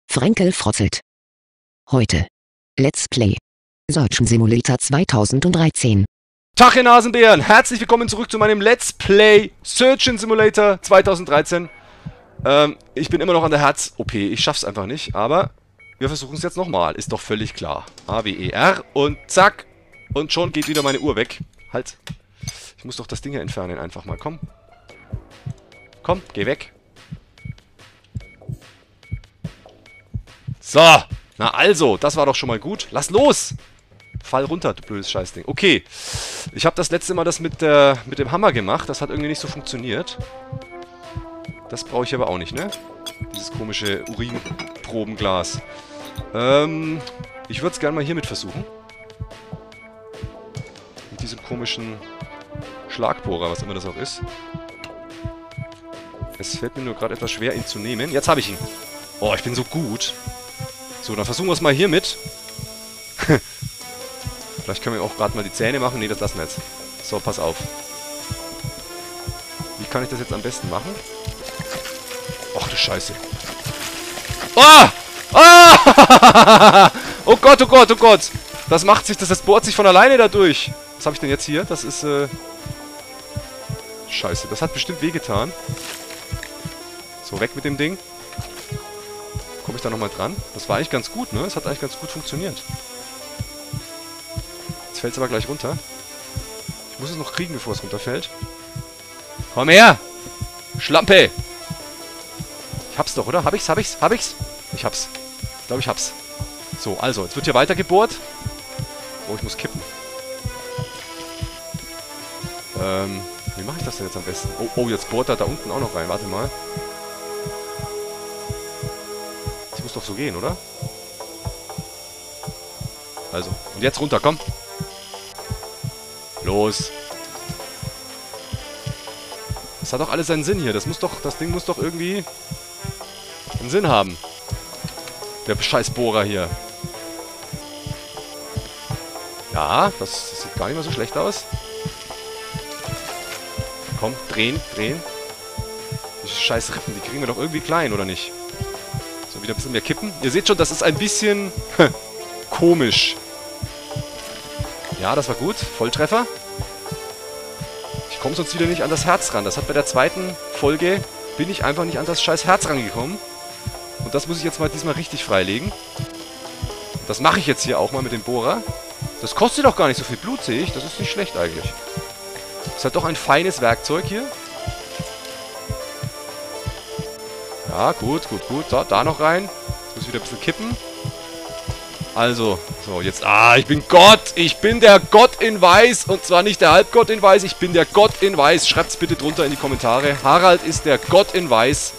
Frenkel frotzelt. Heute. Let's Play. Surgeon Simulator 2013. Tag, ihr Nasenbären! Herzlich willkommen zurück zu meinem Let's Play Surgeon Simulator 2013. Ich bin immer noch an der Herz-OP. Ich schaff's einfach nicht, aber wir versuchen es jetzt nochmal. Ist doch völlig klar. A-W-E-R und zack. Und schon geht wieder meine Uhr weg. Halt. Ich muss doch das Ding hier entfernen einfach mal. Komm. Komm, geh weg. So. Na also, das war doch schon mal gut. Lass los! Fall runter, du blödes Scheißding. Okay. Ich habe das letzte Mal das mit dem Hammer gemacht. Das hat irgendwie nicht so funktioniert. Das brauche ich aber auch nicht, ne? Dieses komische Urinprobenglas. Ich würde es gerne mal hiermit versuchen. Mit diesem komischen Schlagbohrer, was immer das auch ist. Es fällt mir nur gerade etwas schwer, ihn zu nehmen. Jetzt habe ich ihn. Oh, ich bin so gut. So, dann versuchen wir es mal hiermit. Vielleicht können wir auch gerade mal die Zähne machen. Ne, das lassen wir jetzt. So, pass auf. Wie kann ich das jetzt am besten machen? Ach du Scheiße. Ah! Ah! Oh Gott, oh Gott, oh Gott. Das macht sich, das bohrt sich von alleine dadurch. Was habe ich denn jetzt hier? Das ist, Scheiße, das hat bestimmt wehgetan. So, weg mit dem Ding. Komme ich da nochmal dran? Das war eigentlich ganz gut, ne? Das hat eigentlich ganz gut funktioniert. Jetzt fällt es aber gleich runter. Ich muss es noch kriegen, bevor es runterfällt. Komm her! Schlampe! Ich hab's doch, oder? Hab ich's? Ich hab's. Ich glaube, ich hab's. So, also, jetzt wird hier weiter gebohrt. Oh, ich muss kippen. Wie mache ich das denn jetzt am besten? Oh, oh, jetzt bohrt er da unten auch noch rein. Warte mal. Das muss doch so gehen, oder? Also, und jetzt runter, komm. Los. Das hat doch alles seinen Sinn hier. Das Ding muss doch irgendwie einen Sinn haben. Der scheiß Bohrer hier. Ja, das sieht gar nicht mehr so schlecht aus. Komm, drehen, drehen. Die scheiß Rippen, die kriegen wir doch irgendwie klein, oder nicht? So, wieder ein bisschen mehr kippen. Ihr seht schon, das ist ein bisschen komisch. Ja, das war gut. Volltreffer. Ich komme sonst wieder nicht an das Herz ran. Das hat bei der zweiten Folge, bin ich einfach nicht an das scheiß Herz rangekommen. Und das muss ich jetzt mal diesmal richtig freilegen. Das mache ich jetzt hier auch mal mit dem Bohrer. Das kostet doch gar nicht so viel Blut, sehe ich. Das ist nicht schlecht eigentlich. Ist halt doch ein feines Werkzeug hier. Ja, gut, gut, gut. So, da noch rein. Jetzt muss ich wieder ein bisschen kippen. Also, so, jetzt... Ah, ich bin Gott! Ich bin der Gott in Weiß! Und zwar nicht der Halbgott in Weiß, ich bin der Gott in Weiß. Schreibt's bitte drunter in die Kommentare. Harald ist der Gott in Weiß.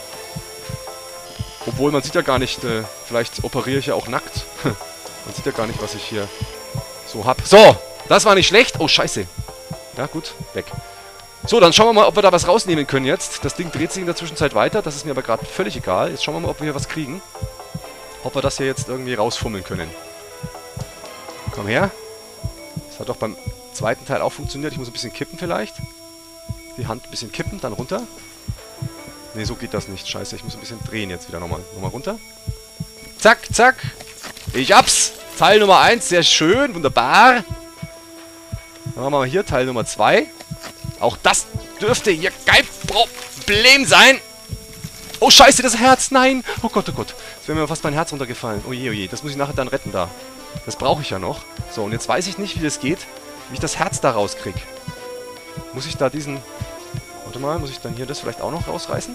Obwohl, man sieht ja gar nicht... vielleicht operiere ich ja auch nackt. Man sieht ja gar nicht, was ich hier so hab. So! Das war nicht schlecht. Oh, scheiße. Ja, gut. Weg. So, dann schauen wir mal, ob wir da was rausnehmen können jetzt. Das Ding dreht sich in der Zwischenzeit weiter. Das ist mir aber gerade völlig egal. Jetzt schauen wir mal, ob wir hier was kriegen. Ob wir das hier jetzt irgendwie rausfummeln können. Komm her. Das hat doch beim zweiten Teil auch funktioniert. Ich muss ein bisschen kippen vielleicht. Die Hand ein bisschen kippen, dann runter. Ne, so geht das nicht. Scheiße, ich muss ein bisschen drehen jetzt wieder nochmal. Nochmal runter. Zack, zack. Ich hab's. Teil Nummer 1, sehr schön, wunderbar. Dann machen wir mal hier Teil Nummer 2. Auch das dürfte hier kein Problem sein. Oh, scheiße, das Herz, nein. Oh Gott, oh Gott. Jetzt wäre mir fast mein Herz runtergefallen. Oh je, das muss ich nachher dann retten da. Das brauche ich ja noch. So, und jetzt weiß ich nicht, wie das geht, wie ich das Herz da rauskriege. Muss ich da diesen... Warte mal, muss ich dann hier das vielleicht auch noch rausreißen?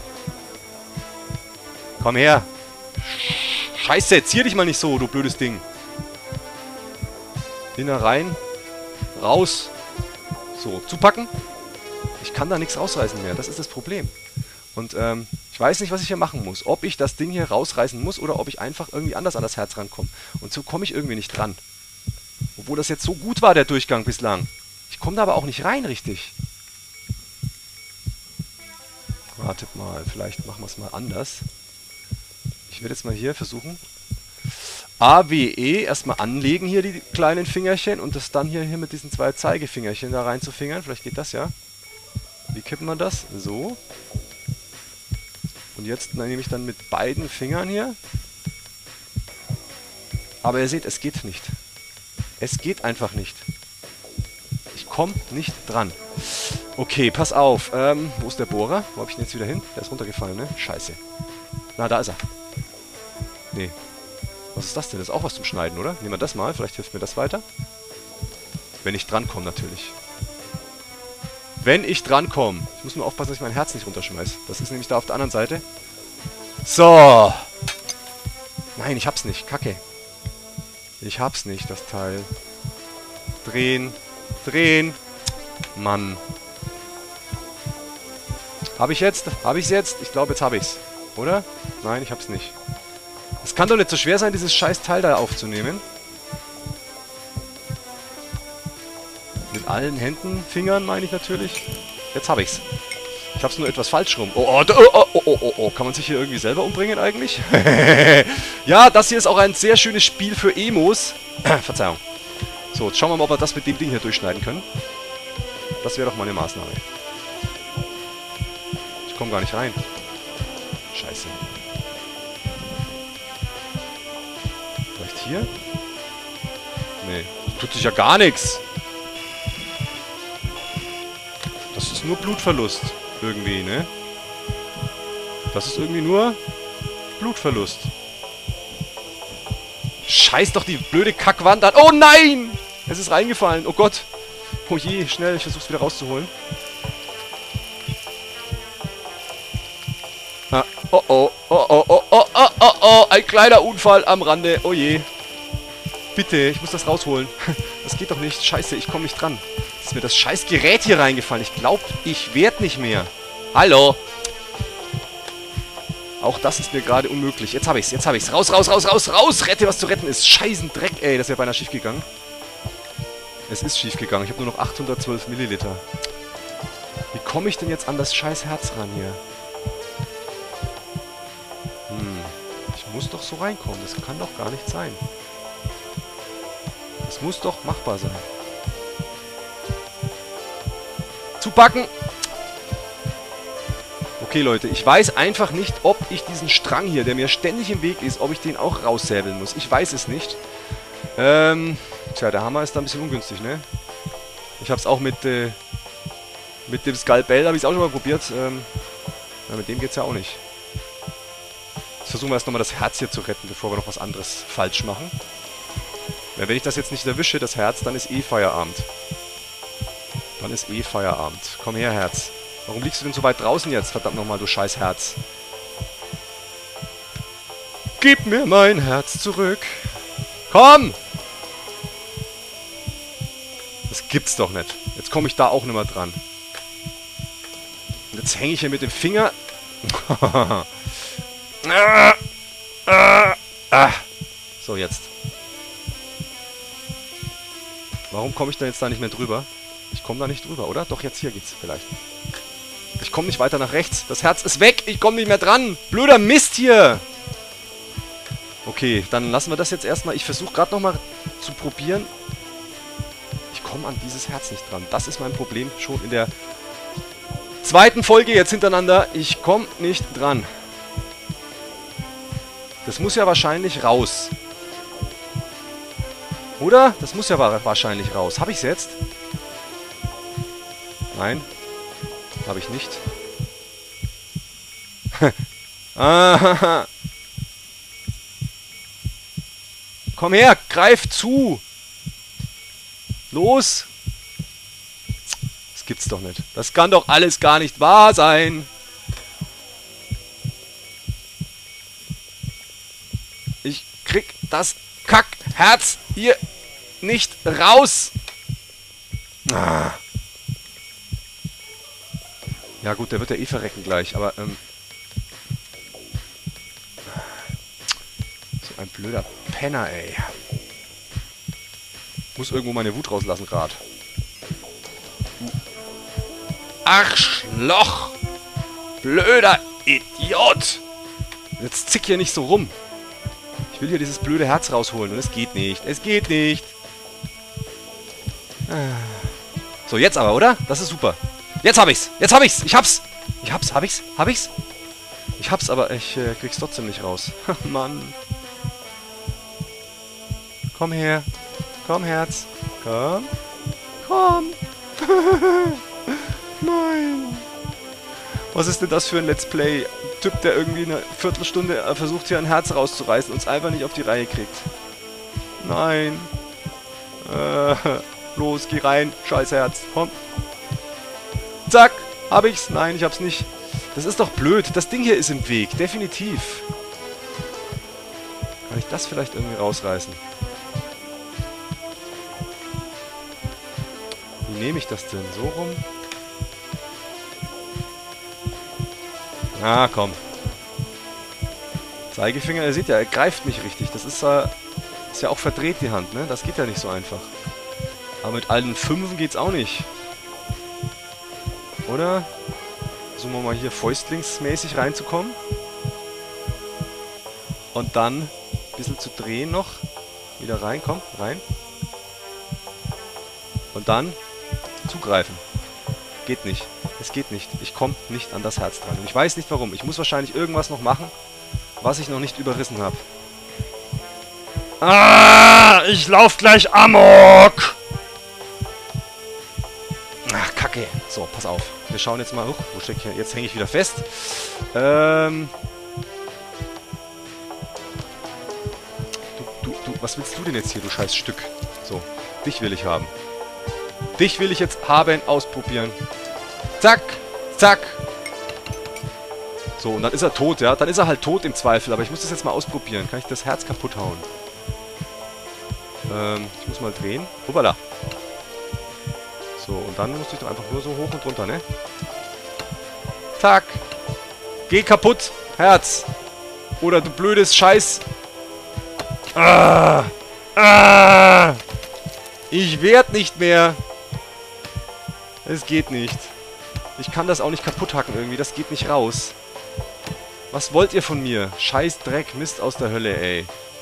Komm her. Scheiße, zieh dich mal nicht so, du blödes Ding. Hinter rein. Raus. So, zupacken. Ich kann da nichts rausreißen mehr, das ist das Problem. Und, ich weiß nicht, was ich hier machen muss. Ob ich das Ding hier rausreißen muss oder ob ich einfach irgendwie anders an das Herz rankomme. Und so komme ich irgendwie nicht dran. Obwohl das jetzt so gut war, der Durchgang bislang. Ich komme da aber auch nicht rein, richtig. Wartet mal, vielleicht machen wir es mal anders. Ich werde jetzt mal hier versuchen. A-W-E, erstmal anlegen hier die kleinen Fingerchen und das dann hier mit diesen zwei Zeigefingerchen da rein zu fingern. Vielleicht geht das ja. Wie kippen wir das? So. Und jetzt nehme ich dann mit beiden Fingern hier. Aber ihr seht, es geht nicht. Es geht einfach nicht. Ich komme nicht dran. Okay, pass auf. Wo ist der Bohrer? Wo habe ich den jetzt wieder hin? Der ist runtergefallen, ne? Scheiße. Na, da ist er. Nee. Was ist das denn? Das ist auch was zum Schneiden, oder? Nehmen wir das mal. Vielleicht hilft mir das weiter. Wenn ich drankomme, natürlich. Wenn ich drankomme. Ich muss nur aufpassen, dass ich mein Herz nicht runterschmeiße. Das ist nämlich da auf der anderen Seite. So. Nein, ich hab's nicht. Kacke. Ich hab's nicht, das Teil. Drehen. Drehen. Mann. Hab ich jetzt? Hab ich's jetzt? Ich glaube, jetzt hab ich's. Oder? Nein, ich hab's nicht. Es kann doch nicht so schwer sein, dieses scheiß Teil da aufzunehmen. Mit allen Händen, Fingern meine ich natürlich. Jetzt hab ich's. Ich hab's nur etwas falsch rum. Oh. Kann man sich hier irgendwie selber umbringen eigentlich? Ja, das hier ist auch ein sehr schönes Spiel für Emos. Verzeihung. So, jetzt schauen wir mal, ob wir das mit dem Ding hier durchschneiden können. Das wäre doch mal eine Maßnahme. Ich komme gar nicht rein. Scheiße. Vielleicht hier? Nee. Tut sich ja gar nichts. Das ist nur Blutverlust. Irgendwie, ne? Das ist irgendwie nur Blutverlust. Scheiß doch die blöde Kackwand an. Oh nein! Es ist reingefallen. Oh Gott. Oh je, schnell. Ich versuch's wieder rauszuholen. Ah, oh. Ein kleiner Unfall am Rande. Oh je. Bitte, ich muss das rausholen. Das geht doch nicht. Scheiße, ich komme nicht dran. Ist mir das scheiß Gerät hier reingefallen. Ich glaube, ich werde nicht mehr. Hallo. Auch das ist mir gerade unmöglich. Jetzt habe ich's, jetzt habe ich's. Raus. Rette, was zu retten ist. Scheißen Dreck, ey. Das wäre beinahe schief gegangen. Es ist schief gegangen. Ich habe nur noch 812 Milliliter. Wie komme ich denn jetzt an das scheiß Herz ran hier? Ich muss doch so reinkommen. Das kann doch gar nicht sein. Das muss doch machbar sein. Zupacken! Okay, Leute, ich weiß einfach nicht, ob ich diesen Strang hier, der mir ständig im Weg ist, ob ich den auch raussäbeln muss. Ich weiß es nicht. Tja, der Hammer ist da ein bisschen ungünstig, ne? Ich hab's auch mit dem Skalpell, habe ich es auch schon mal probiert. Ja, mit dem geht's ja auch nicht. Jetzt versuchen wir erst nochmal das Herz hier zu retten, bevor wir noch was anderes falsch machen. Ja, wenn ich das jetzt nicht erwische, das Herz, dann ist eh Feierabend. Dann ist eh Feierabend. Komm her, Herz. Warum liegst du denn so weit draußen jetzt? Verdammt nochmal, du scheiß Herz. Gib mir mein Herz zurück. Komm! Das gibt's doch nicht. Jetzt komme ich da auch nicht mehr dran. Und jetzt hänge ich hier mit dem Finger. So, jetzt. Warum komme ich da jetzt da nicht mehr drüber? Ich komme da nicht drüber, oder? Doch, jetzt hier geht's vielleicht. Ich komme nicht weiter nach rechts. Das Herz ist weg. Ich komme nicht mehr dran. Blöder Mist hier. Okay, dann lassen wir das jetzt erstmal. Ich versuche gerade nochmal zu probieren. Ich komme an dieses Herz nicht dran. Das ist mein Problem schon in der zweiten Folge jetzt hintereinander. Ich komme nicht dran. Das muss ja wahrscheinlich raus. Oder? Das muss ja wahrscheinlich raus. Habe ich es jetzt? Nein. Habe ich nicht. Ah. Komm her, greif zu. Los. Das gibt's doch nicht. Das kann doch alles gar nicht wahr sein. Ich krieg das Kackherz hier nicht raus. Ah. Ja gut, der wird ja eh verrecken gleich, aber so ein blöder Penner, ey. Muss irgendwo meine Wut rauslassen gerade. Arschloch! Blöder Idiot! Jetzt zick hier nicht so rum. Ich will hier dieses blöde Herz rausholen und es geht nicht. Es geht nicht. So, jetzt aber, oder? Das ist super. Jetzt hab ich's. Jetzt hab ich's. Ich hab's. Hab ich's. Ich hab's, aber ich krieg's trotzdem nicht raus. Mann. Komm her. Komm, Herz. Komm. Komm. Nein. Was ist denn das für ein Let's Play? Ein Typ, der irgendwie eine Viertelstunde versucht, hier ein Herz rauszureißen und es einfach nicht auf die Reihe kriegt. Nein. Los, geh rein. Scheiß Herz. Komm. Zack. Hab ich's? Nein, ich hab's nicht. Das ist doch blöd. Das Ding hier ist im Weg. Definitiv. Kann ich das vielleicht irgendwie rausreißen? Wie nehme ich das denn? So rum? Ah, komm. Zeigefinger, ihr seht ja, er greift nicht richtig. Das ist ja auch verdreht, die Hand, ne? Das geht ja nicht so einfach. Aber mit allen Fünfen geht's auch nicht. Oder? Versuchen wir mal hier fäustlingsmäßig reinzukommen. Und dann ein bisschen zu drehen noch. Wieder rein, komm, rein. Und dann zugreifen. Geht nicht. Es geht nicht. Ich komme nicht an das Herz dran. Und ich weiß nicht warum. Ich muss wahrscheinlich irgendwas noch machen, was ich noch nicht überrissen habe. Ah, ich lauf gleich amok! Ach, Kacke. So, pass auf. Wir schauen jetzt mal. Wo stecke ich hier? Jetzt hänge ich wieder fest. Was willst du denn jetzt hier, du scheiß Stück? So, dich will ich haben. Dich will ich jetzt haben, ausprobieren. Zack, zack. So, und dann ist er tot, ja. Dann ist er halt tot im Zweifel. Aber ich muss das jetzt mal ausprobieren. Kann ich das Herz kaputt hauen? Ich muss mal drehen. Hoppala. So, und dann musste ich doch einfach nur so hoch und runter, ne? Zack. Geh kaputt, Herz. Oder du blödes Scheiß. Ah. Ah. Ich werd nicht mehr. Es geht nicht. Ich kann das auch nicht kaputt hacken irgendwie. Das geht nicht raus. Was wollt ihr von mir? Scheiß Dreck, Mist aus der Hölle, ey.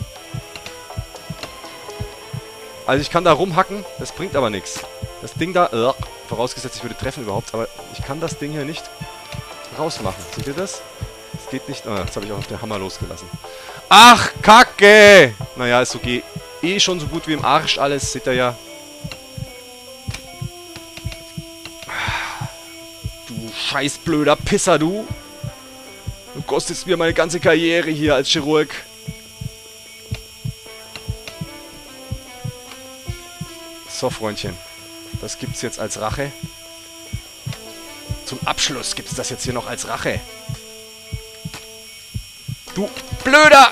Also ich kann da rumhacken. Das bringt aber nichts. Das Ding da... vorausgesetzt, ich würde treffen überhaupt. Aber ich kann das Ding hier nicht rausmachen. Seht ihr das? Es geht nicht... Ah, jetzt habe ich auch den Hammer losgelassen. Ach, Kacke! Naja, ist okay. Eh schon so gut wie im Arsch alles. Seht ihr ja. Du scheiß blöder Pisser, du. Du kostest mir meine ganze Karriere hier als Chirurg. So, Freundchen. Das gibt's jetzt als Rache. Zum Abschluss gibt's das jetzt hier noch als Rache. Du blöder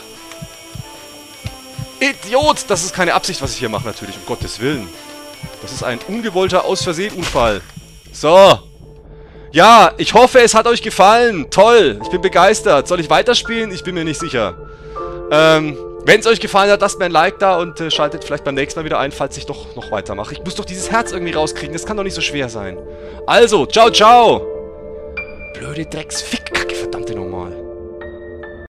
Idiot! Das ist keine Absicht, was ich hier mache, natürlich. Um Gottes Willen. Das ist ein ungewollter Aus-Versehen-Unfall. So. Ja, ich hoffe, es hat euch gefallen. Toll. Ich bin begeistert. Soll ich weiterspielen? Ich bin mir nicht sicher. Wenn es euch gefallen hat, lasst mir ein Like da und schaltet vielleicht beim nächsten Mal wieder ein, falls ich doch noch weitermache. Ich muss doch dieses Herz irgendwie rauskriegen. Das kann doch nicht so schwer sein. Also, ciao, ciao. Blöde Drecksfickkacke.